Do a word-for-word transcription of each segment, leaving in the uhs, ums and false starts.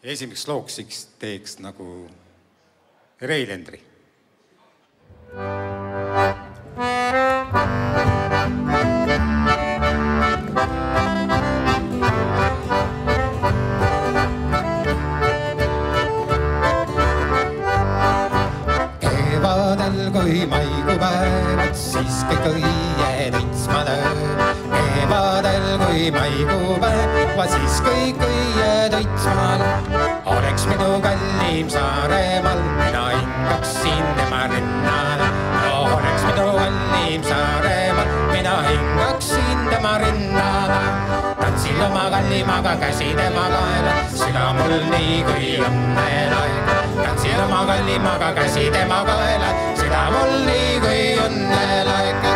esimeks looks teeks nagu Reilendri. Kevadel kui maikupäevad, siis kõik õied õitsma lööb. Kevadel kui maikupäevad, siis kõik õied õitsma lööb. Oleks minu kallim Saaremaal, mina hingaksin tema rinnal. Oleks minu kallim Saaremaal, mina hingaksin tema rinnal. Tantsin oma kallimaga käsi tema kaela, süda mul nii kui õnnelaik. Tantsin oma kallimaga käsi tema kaela, süda mul nii kui õnnelaik.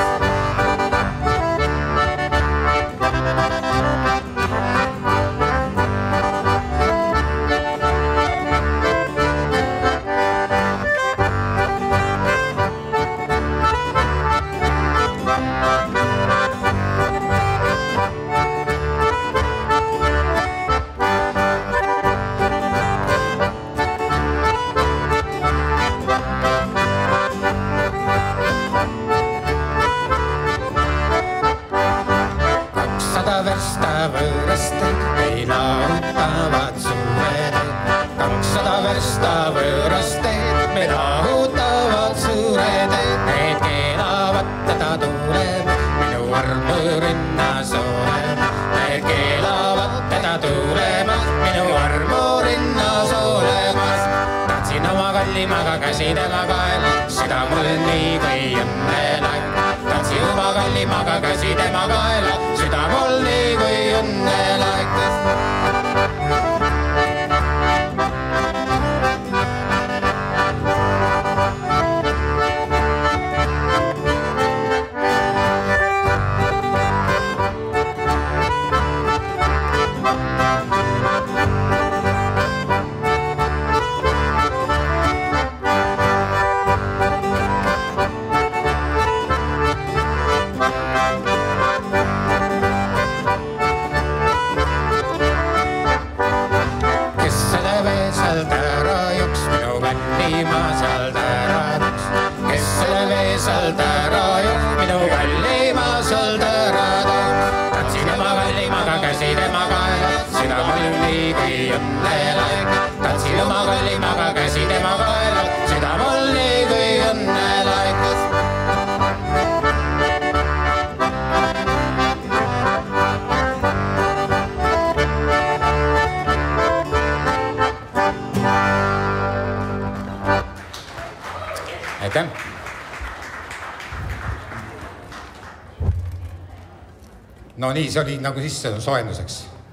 No nii, see oli nagu sisse soojenduseks.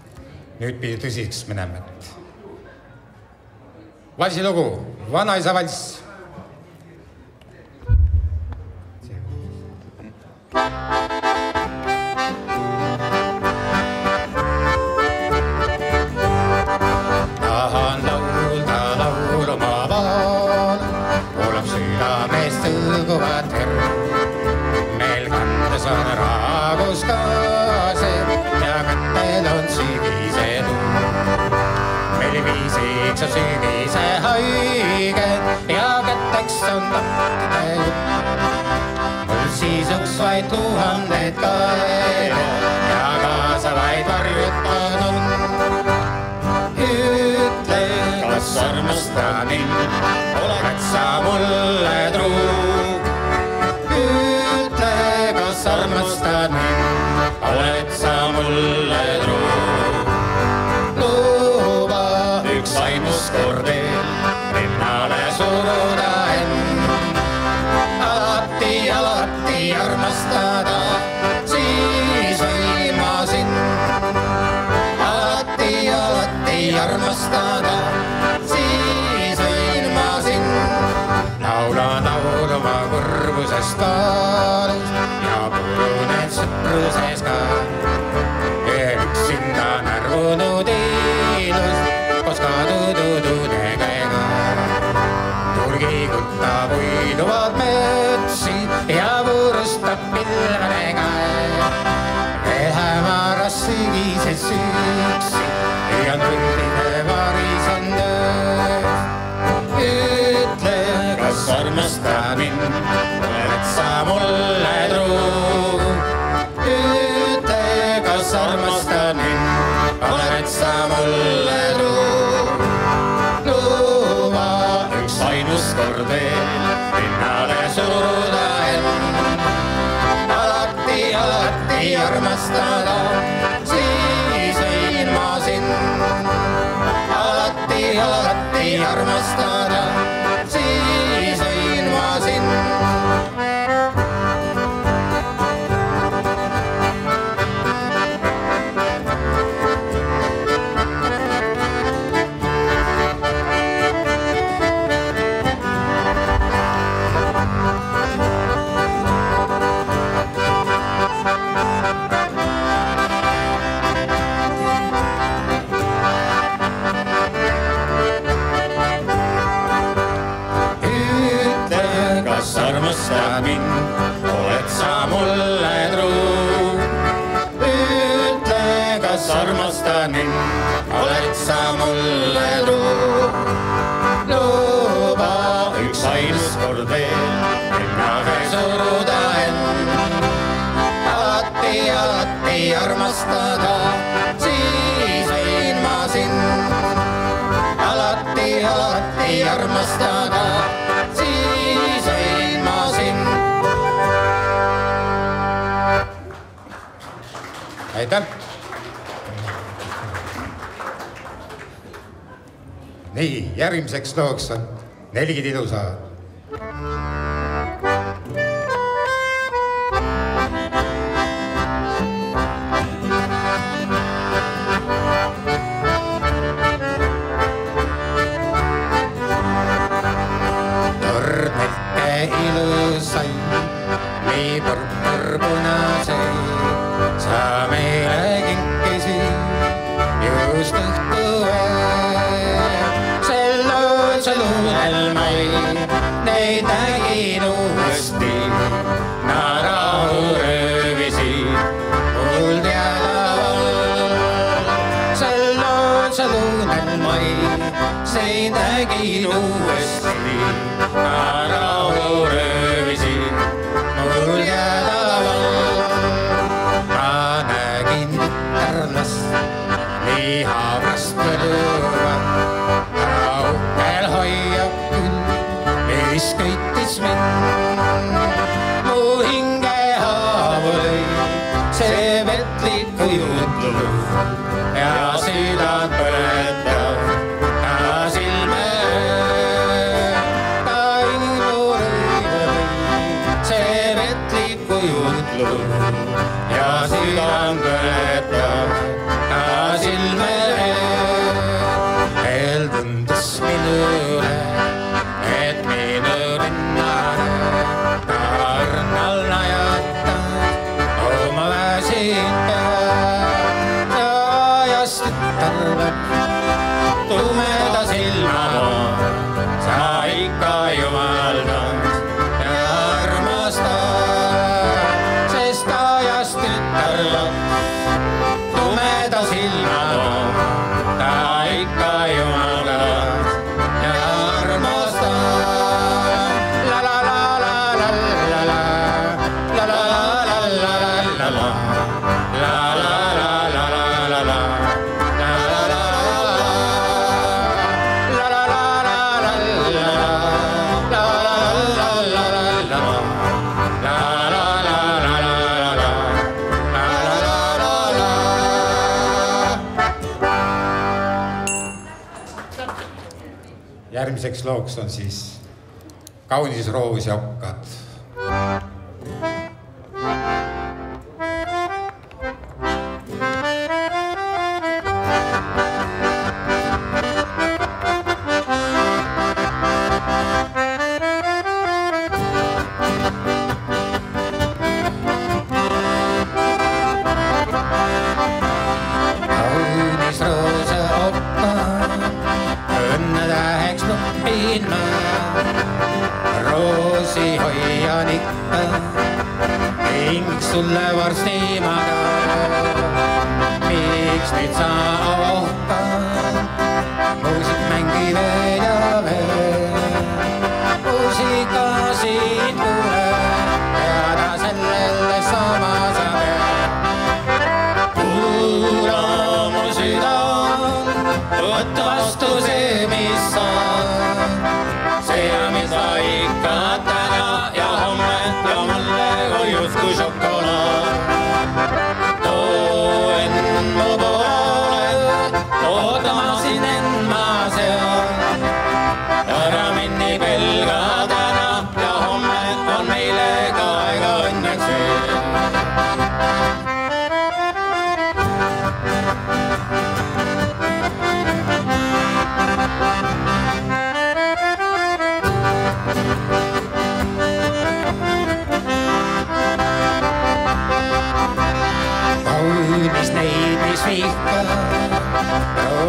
Nüüd pidi tõsiseks minema. Valsilugu, Vanaisa valss. Tahan laulda laulu ma vaal, kuulab südamest tõguvat hirm. Meil kandes on raagus kaase ja kättel on sügise tuu. Meil viisiks on sügise haiged ja kätteks on tahtide jutt. Mul sisuks vaid tuhanded kaeled ja kaasa vaid varjutan on. Ütle, kas armastad mind, oled sa mulle truu. Ütle, kas armastad mind, oled sa mulle truu. Luba üks ainus kord veel, rinnale suruda end. Alati, alati armastada, siis võin ma sind. Alati, alati armastada, siis võin ma sind. Laulan laulu ma kõrvusest kaalus ja purunen sõpruses ka. Üksinda närvunud ilus, koos kaduduududega ega. Turgikutta puiduvad metsi ja purustab pilvedega. Vähemaras sügises üksi ja nullide varis on taheti armastada, siis võin ma sind. Armastad mind, oled sa mulle truu. Ütle, kas armastad mind, oled sa mulle truu. Luba üks ainus kord veel, rinnaga suruda end. Alati, alati armastada, siis võin ma sind. Alati, alati armastada, siis võin ma sind. Aitäh! Nii, järgmiseks looks on Nelgid ilusaad. Ilusaid, nii purpurpunaseid, sa meile kinkisid just õhtu veel. Sel õõtsel unelmaid, neid nägin uuesti, nad rahu röövisid mul teadaval. Sel õõtsel unelmaid, neid nägin uuesti, nad rahu röövisid mul teadaval. Ma nägin tütarlast nii haavrast põlluva, kaugel hoiab küll, mis köitis mind. Mu hinge haavu lõi see vetlik kujutlus ja südant põletab ta silme. Ja südant põletab ta silme. Veel tundus minule, et minu rinnale ta õrnal najatab oma väsin peal. Ja ajast tütarlap tumeda silma sa ikka jumaldad ja armastad. Tumeda silma ta ikka jumalad ja armastad. La la la la la la la la la la la la la la la la la la järgmiseks looks on siis Kaunis roos ja okkad. Kaunis roos ja okkad, õnne täheks nuppin ma. Roosi hoian ikka, ning sulle varsti maga. Miks nüüd sa ohkad, muusik mängib veel ja veel. Muusika siit kuuleb ja ta sellele sama saab. Kuula mu südam, võtta vastu see, mis on. See, mis sa ikka täna ja homme ja mulle hoius kui šokolaad. Too end mu poole, ootama siin end ma seal.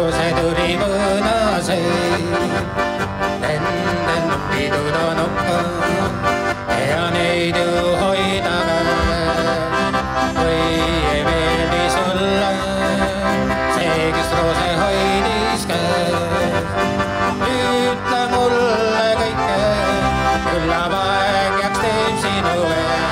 see tuli mõõnaseid. Nendel nuppitud on ukka ja neid ju hoidame. Või ei meeldi sulle see, kes roose hoidis käes. Ütle mulle kõike, küllab aeg jääks teeb sinu vea.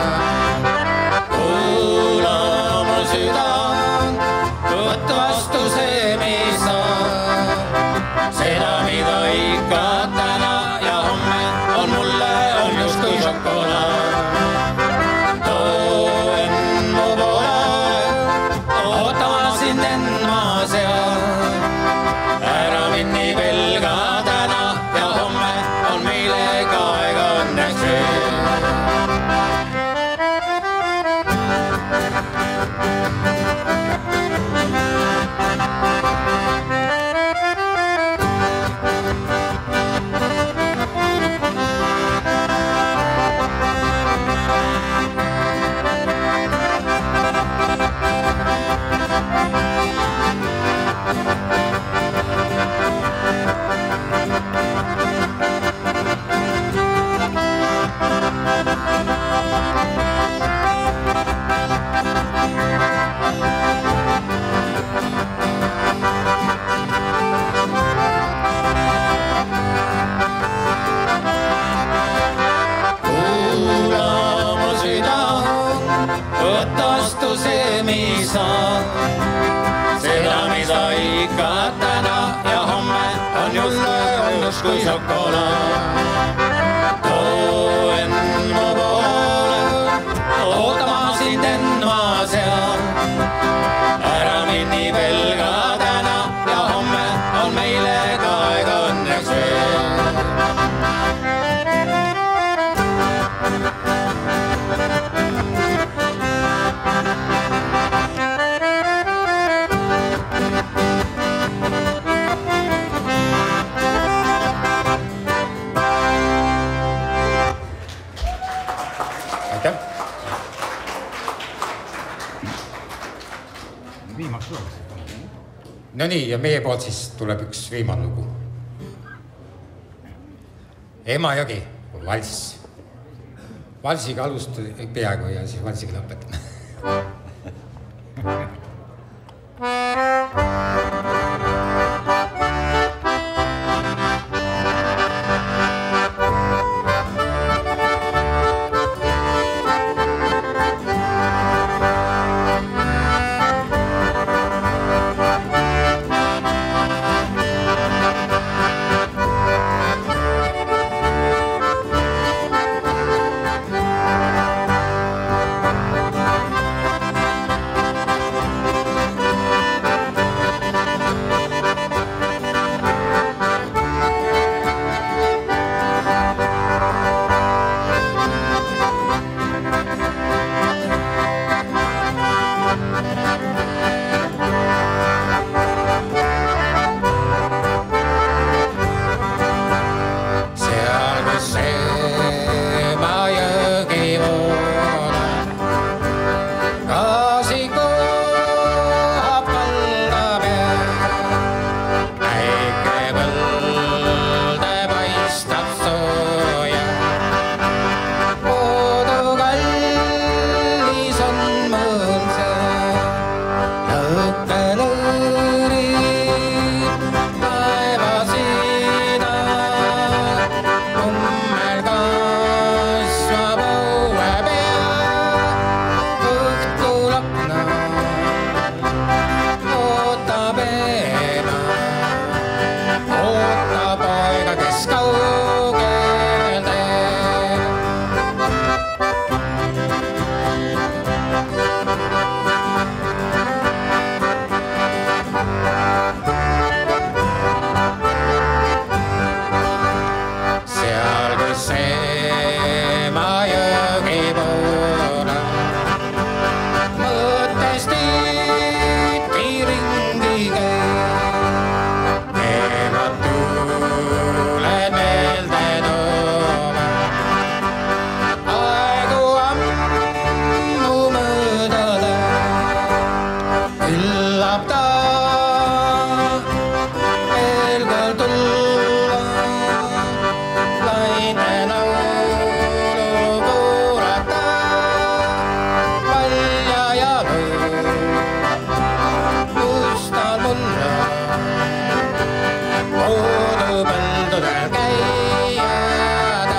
Kuula mu südam, võt vastu see, mis on. Seda, mida ikka täna ja homme on mulle, on justkui šokolaad. Too end mu poole, ootama sind end ma seal. Ära minni pelga täna ja homme on meile ka aega õnneks veel. Võt vastu see, mis on. Seda, mida ikka täna ja homme on mulle, on justkui šokolaad. Too end mu poole, ootama sind end ma seal. Ära minni pelga täna ja homme on meile ka aega õnneks veel. Viimaks lugu. No nii, ja meie poolt siis tuleb üks viimane lugu. Emajõgi, valss. Valsiga alustame peaaegu ja siis valsiga lõpetame. öösel tulla, laine laulu kuulata, palja jalu mustal mulla, koodupõldudel käiada.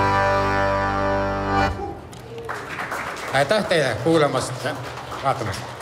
Aitäh teile kuulamast, vaatamast!